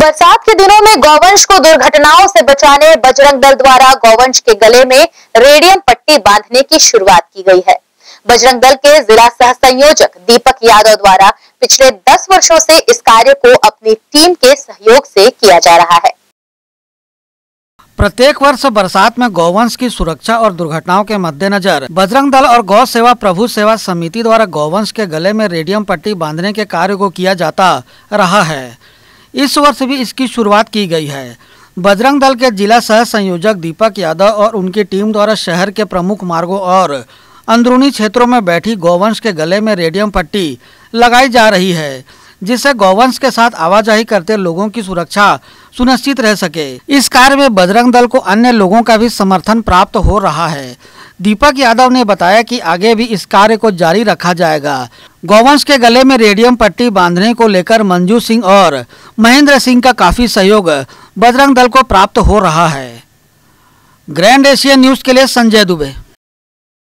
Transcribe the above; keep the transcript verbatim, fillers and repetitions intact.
बरसात के दिनों में गौवंश को दुर्घटनाओं से बचाने बजरंग दल द्वारा गौवंश के गले में रेडियम पट्टी बांधने की शुरुआत की गई है। बजरंग दल के जिला सह संयोजक दीपक यादव द्वारा पिछले दस वर्षों से इस कार्य को अपनी टीम के सहयोग से किया जा रहा है। प्रत्येक वर्ष बरसात में गौवंश की सुरक्षा और दुर्घटनाओं के मद्देनजर बजरंग दल और गौ सेवा प्रभु सेवा समिति द्वारा गौवंश के गले में रेडियम पट्टी बांधने के कार्य को किया जाता रहा है। इस वर्ष भी इसकी शुरुआत की गई है। बजरंग दल के जिला सह संयोजक दीपक यादव और उनकी टीम द्वारा शहर के प्रमुख मार्गों और अंदरूनी क्षेत्रों में बैठी गौवंश के गले में रेडियम पट्टी लगाई जा रही है, जिससे गौवंश के साथ आवाजाही करते लोगों की सुरक्षा सुनिश्चित रह सके। इस कार्य में बजरंग दल को अन्य लोगों का भी समर्थन प्राप्त हो रहा है। दीपक यादव ने बताया कि आगे भी इस कार्य को जारी रखा जाएगा। गौवंश के गले में रेडियम पट्टी बांधने को लेकर मंजू सिंह और महेंद्र सिंह का काफी सहयोग बजरंग दल को प्राप्त हो रहा है। ग्रैंड एशिया न्यूज के लिए संजय दुबे।